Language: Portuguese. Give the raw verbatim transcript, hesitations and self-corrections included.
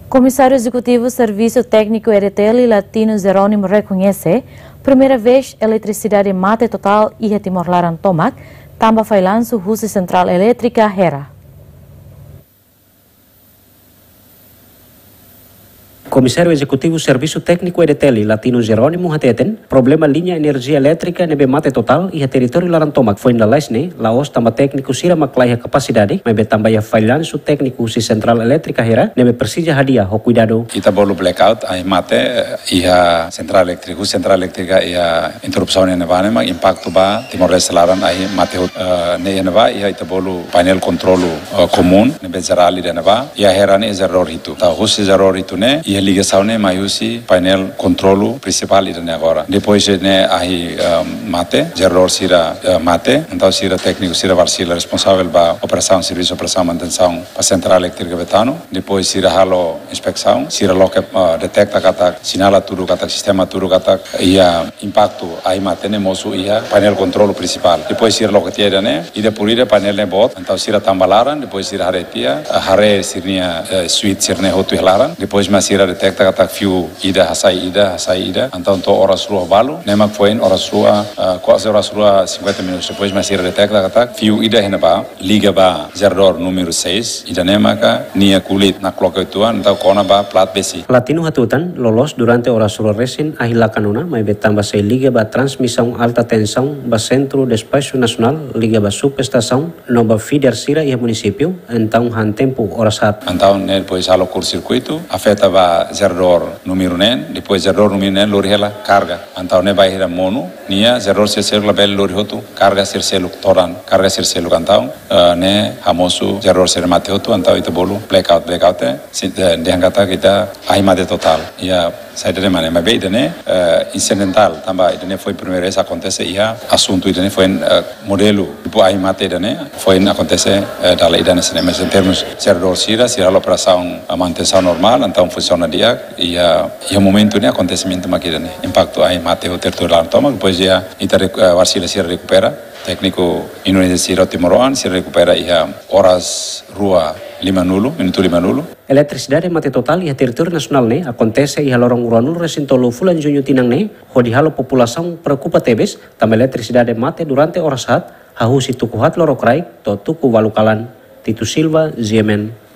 Comissário Executivo Serviço Técnico E D T L Latino Jerônimo reconhece primeira vez eletricidade mate total e Timor-Laran Tomac, tamba failanço Rússia Central Elétrica Hera. Comissário Executivo Serviço Técnico E D T L Latino Jerônimo hateten problema linha energia elétrica nebe mate total e território Laran Tomac foi na lesne laos tamba técnico sira maklai capacidade mas também a failanço técnico si Central Elétrica Hera nebe persija hadia ho cuidado. Kita bolu blackout ai mate ia Central Elétrica Central Elétrica ia interrupção ne vane mag impacto ba Timor-Leste Laran ai mate ne ne va ia ita bolu painel controlo comum nebe zerali de neva ia Hera ne zeror itu ta husi zeror itu ne ia ligação ne maiusi painel controlo principal ida ne agora depois ne ai mate zeror sira mate então sira técnico sira varsila responsável ba operação serviço operação manutenção pa Central Elétrica betano depois sira halo inspeção sira loke detecta kata sinala tudo kata sistema tudo kata ia impacto ai mate ne mosu ia painel controlo principal depois sira loke tiada ne ida purida painel ne bot então sira tambalaran depois sira haretia hare sirnia suite sirne hotu helaran depois mas sira detecta kata fio ida hasai ida hasai ida então to horas rua balu nemak foi horas rua quase horas rua cinquenta minutos depois mas sira detecta kata fio ida henaba liga ba zerdor número seis ida nemaka nia kulit na cloca tuan então kona ba plat besi Latino hatutan lolos durante horas rua resin ahila kanuna mai betamba sei liga ba transmissão alta tensão ba centro de espaço nacional liga ba subestação no ba feeder sira e município então han tempo horas hat então ne depois halo curto-circuito afeta ba zerdor número nen depois zerdor número nen lori hela carga então ne vai hira mono nia zerdor se ser label lori hotu carga ser selu toran carga ser selu então ne hamosu zerdor ser mate hotu então itu bolu blackout blackout de angkata kita ai mate total ia sai de mana mas bem né incidental também né foi a primeira vez acontece ia assunto né foi modelo tipo ai mate né foi acontece da lei da nesse mas em termos zerdor sira sira a operação a manutenção normal então funciona dia e e o momento né acontecimento maquina né impacto ai mate o território toma depois já ita varsila se recupera técnico Indonesia Timor-Leste se recupera ia horas rua lima nulu minuto lima nulu. Eletricidade mate total e território nacional ne acontece e halorong uranul resintolo fulan junho tinang ne hodi halo população preocupa tebes tam eletricidade mate durante horas hat hahu si tuku hat lorokrai to tuku walukalan Tito Silva, Ziemen.